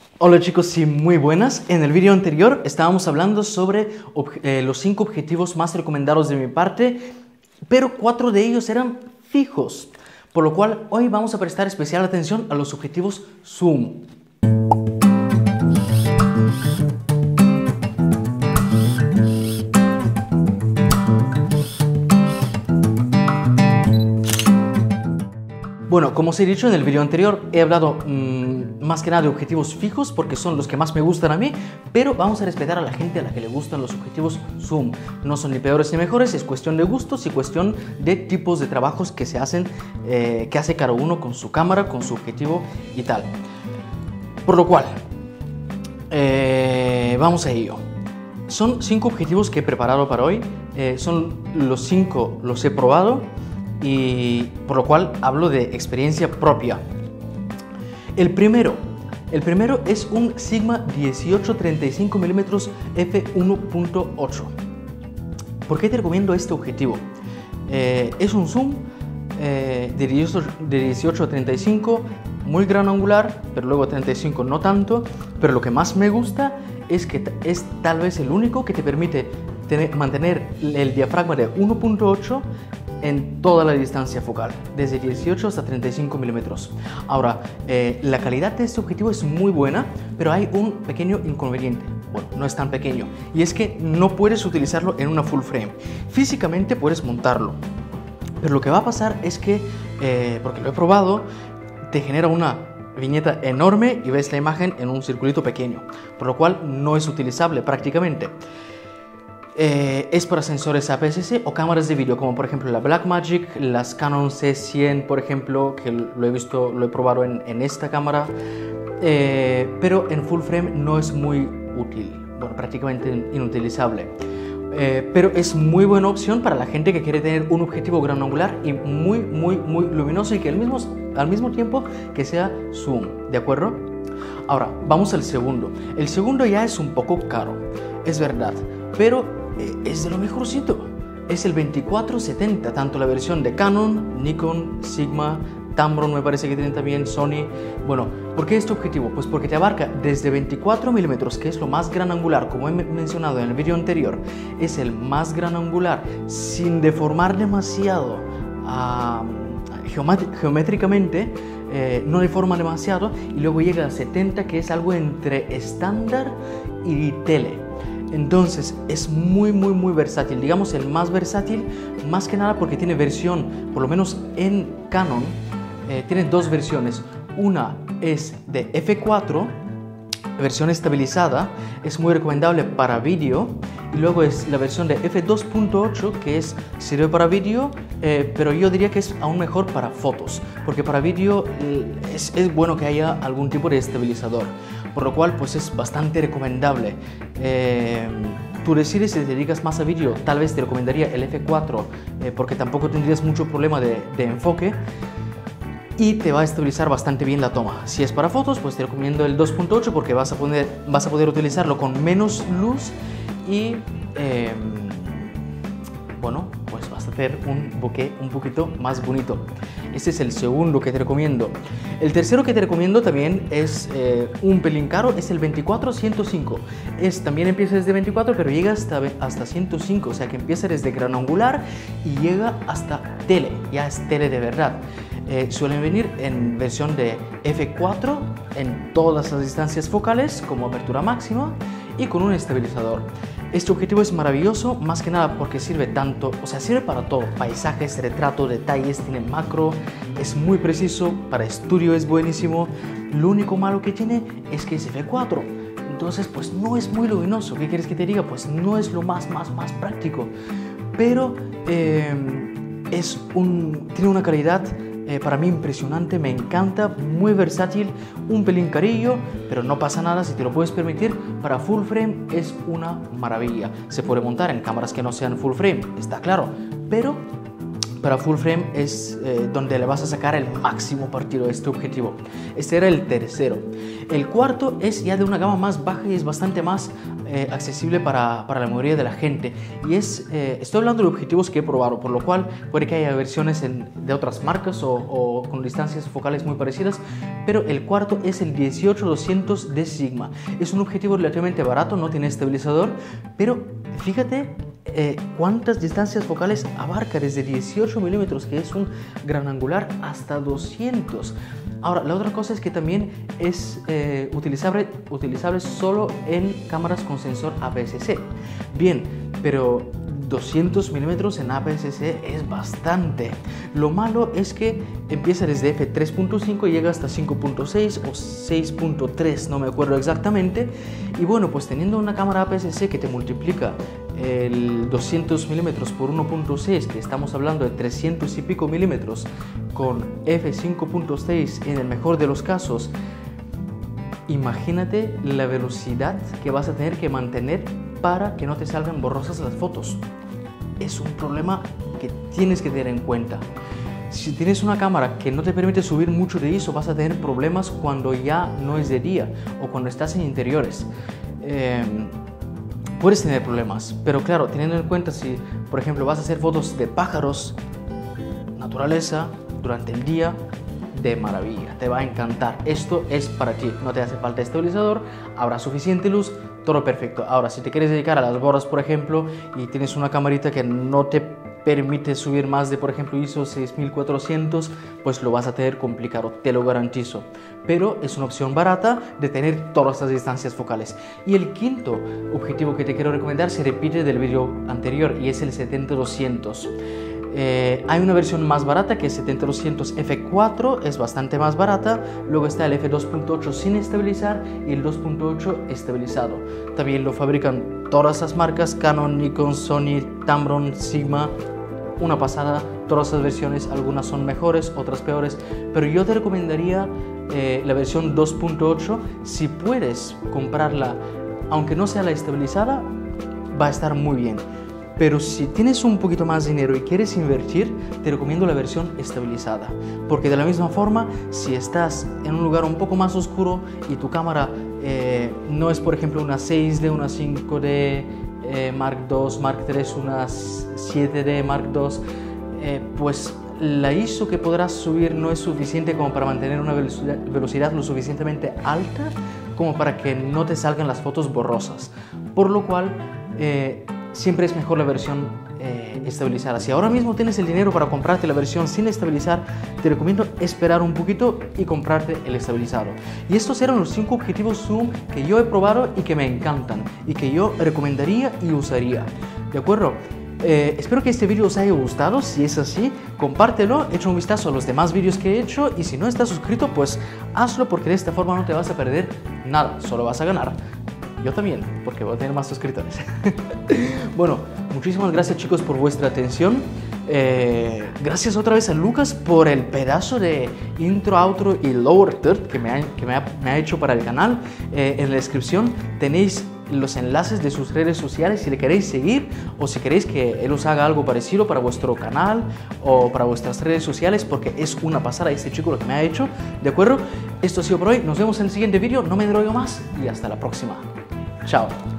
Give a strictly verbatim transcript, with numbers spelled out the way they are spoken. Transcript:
Hola chicos, sí, muy buenas. En el vídeo anterior estábamos hablando sobre eh, los cinco objetivos más recomendados de mi parte, pero cuatro de ellos eran fijos, por lo cual hoy vamos a prestar especial atención a los objetivos zoom. Bueno, como os he dicho en el vídeo anterior, he hablado mmm, más que nada de objetivos fijos porque son los que más me gustan a mí, pero vamos a respetar a la gente a la que le gustan los objetivos zoom. No son ni peores ni mejores, es cuestión de gustos y cuestión de tipos de trabajos que se hacen, eh, que hace cada uno con su cámara, con su objetivo y tal. Por lo cual, eh, vamos a ello. Son cinco objetivos que he preparado para hoy, eh, son los cinco, los he probado, y por lo cual hablo de experiencia propia. El primero, el primero es un Sigma dieciocho treinta y cinco milímetros f uno punto ocho. ¿Por qué te recomiendo este objetivo? Eh, es un zoom eh, de, dieciocho, de dieciocho a treinta y cinco, muy gran angular, pero luego treinta y cinco no tanto. Pero lo que más me gusta es que es tal vez el único que te permite tener, mantener el diafragma de uno punto ocho en toda la distancia focal, desde dieciocho hasta treinta y cinco milímetros. Ahora, eh, la calidad de este objetivo es muy buena, pero hay un pequeño inconveniente. Bueno, no es tan pequeño, y es que no puedes utilizarlo en una full frame. Físicamente puedes montarlo, pero lo que va a pasar es que, eh, porque lo he probado, te genera una viñeta enorme y ves la imagen en un circulito pequeño, por lo cual no es utilizable prácticamente. Eh, es para sensores A P S C o cámaras de vídeo, como por ejemplo la Blackmagic, las Canon C cien, por ejemplo, que lo he visto, lo he probado en, en esta cámara, eh, pero en full frame no es muy útil, bueno, prácticamente inutilizable. Eh, pero es muy buena opción para la gente que quiere tener un objetivo gran angular y muy, muy, muy luminoso y que al mismo, al mismo tiempo que sea zoom, ¿de acuerdo? Ahora, vamos al segundo. El segundo ya es un poco caro, es verdad, pero es de lo mejorcito. Es el veinticuatro setenta, tanto la versión de Canon, Nikon, Sigma, Tamron me parece que tienen también, Sony. Bueno, ¿por qué este objetivo? Pues porque te abarca desde veinticuatro milímetros, que es lo más gran angular, como he mencionado en el vídeo anterior. Es el más gran angular, sin deformar demasiado uh, geométricamente, eh, no deforma demasiado, y luego llega a setenta, que es algo entre estándar y tele. Entonces es muy muy muy versátil, digamos el más versátil, más que nada porque tiene versión, por lo menos en Canon, eh, tiene dos versiones. Una es de F cuatro, versión estabilizada, es muy recomendable para vídeo, y luego es la versión de F dos punto ocho, que es, sirve para vídeo, eh, pero yo diría que es aún mejor para fotos, porque para vídeo eh, es, es bueno que haya algún tipo de estabilizador, por lo cual pues es bastante recomendable. Eh, tú decides si te dedicas más a vídeo, tal vez te recomendaría el F cuatro, eh, porque tampoco tendrías mucho problema de, de enfoque y te va a estabilizar bastante bien la toma. Si es para fotos, pues te recomiendo el dos punto ocho porque vas a, poner, vas a poder utilizarlo con menos luz y eh, bueno, pues vas a hacer un bokeh un poquito más bonito. Este es el segundo que te recomiendo. El tercero que te recomiendo también es eh, un pelín caro, es el veinticuatro ciento cinco. Es, también empieza desde veinticuatro, pero llega hasta, hasta ciento cinco, o sea que empieza desde gran angular y llega hasta tele, ya es tele de verdad. Eh, suelen venir en versión de F cuatro en todas las distancias focales como apertura máxima y con un estabilizador. Este objetivo es maravilloso, más que nada porque sirve tanto, o sea, sirve para todo, paisajes, retrato, detalles, tiene macro, es muy preciso, para estudio es buenísimo. Lo único malo que tiene es que es F cuatro, entonces pues no es muy luminoso. ¿Qué quieres que te diga? Pues no es lo más, más, más práctico, pero eh, es un, tiene una calidad Eh, para mí impresionante, me encanta, muy versátil, un pelín carillo, pero no pasa nada si te lo puedes permitir. Para full frame es una maravilla. Se puede montar en cámaras que no sean full frame, está claro, pero para full frame es eh, donde le vas a sacar el máximo partido a este objetivo. Este era el tercero. El cuarto es ya de una gama más baja y es bastante más eh, accesible para, para la mayoría de la gente. Y es, eh, estoy hablando de objetivos que he probado, por lo cual puede que haya versiones en, de otras marcas o, o con distancias focales muy parecidas, pero el cuarto es el dieciocho doscientos de Sigma. Es un objetivo relativamente barato, no tiene estabilizador, pero fíjate Eh, cuántas distancias focales abarca, desde dieciocho milímetros, que es un gran angular, hasta doscientos. Ahora, la otra cosa es que también es eh, utilizable, utilizable solo en cámaras con sensor A P S C. Bien, pero doscientos milímetros en A P S C es bastante. Lo malo es que empieza desde f tres punto cinco y llega hasta cinco punto seis o seis punto tres, no me acuerdo exactamente. Y bueno, pues teniendo una cámara A P S C que te multiplica el doscientos milímetros por uno punto seis, que estamos hablando de trescientos y pico milímetros, con f cinco punto seis en el mejor de los casos, imagínate la velocidad que vas a tener que mantener para que no te salgan borrosas las fotos. Es un problema que tienes que tener en cuenta. Si tienes una cámara que no te permite subir mucho de I S O, vas a tener problemas cuando ya no es de día o cuando estás en interiores. Eh, puedes tener problemas, pero claro, teniendo en cuenta si, por ejemplo, vas a hacer fotos de pájaros, naturaleza, durante el día, de maravilla, te va a encantar. Esto es para ti, no te hace falta estabilizador, habrá suficiente luz, todo perfecto. Ahora, si te quieres dedicar a las bodas, por ejemplo, y tienes una camarita que no te permite subir más de, por ejemplo, I S O seis mil cuatrocientos, pues lo vas a tener complicado, te lo garantizo. Pero es una opción barata de tener todas las distancias focales. Y el quinto objetivo que te quiero recomendar se repite del vídeo anterior y es el setenta doscientos. Eh, hay una versión más barata que es setenta doscientos F cuatro, es bastante más barata. Luego está el F dos punto ocho sin estabilizar y el dos punto ocho estabilizado. También lo fabrican todas las marcas: Canon, Nikon, Sony, Tamron, Sigma. Una pasada, todas las versiones, algunas son mejores, otras peores, pero yo te recomendaría eh, la versión dos punto ocho. Si puedes comprarla, aunque no sea la estabilizada, va a estar muy bien. Pero si tienes un poquito más de dinero y quieres invertir, te recomiendo la versión estabilizada. Porque de la misma forma, si estás en un lugar un poco más oscuro y tu cámara eh, no es, por ejemplo, una seis D, una cinco D eh, Mark dos, Mark tres, una siete D Mark dos, eh, pues la I S O que podrás subir no es suficiente como para mantener una velocidad, velocidad lo suficientemente alta como para que no te salgan las fotos borrosas. Por lo cual, eh, siempre es mejor la versión eh, estabilizada. Si ahora mismo tienes el dinero para comprarte la versión sin estabilizar, te recomiendo esperar un poquito y comprarte el estabilizado. Y estos eran los cinco objetivos zoom que yo he probado y que me encantan y que yo recomendaría y usaría. ¿De acuerdo? Eh, espero que este vídeo os haya gustado. Si es así, compártelo, echa un vistazo a los demás vídeos que he hecho y si no estás suscrito, pues hazlo, porque de esta forma no te vas a perder nada, solo vas a ganar. Yo también, porque voy a tener más suscriptores. Bueno, muchísimas gracias, chicos, por vuestra atención. Eh, gracias otra vez a Lucas por el pedazo de intro, outro y lower third que me ha, que me ha, me ha hecho para el canal. Eh, en la descripción tenéis los enlaces de sus redes sociales si le queréis seguir o si queréis que él os haga algo parecido para vuestro canal o para vuestras redes sociales, porque es una pasada este chico lo que me ha hecho. ¿De acuerdo? Esto ha sido por hoy. Nos vemos en el siguiente vídeo. No me enrollo más y hasta la próxima. Chao.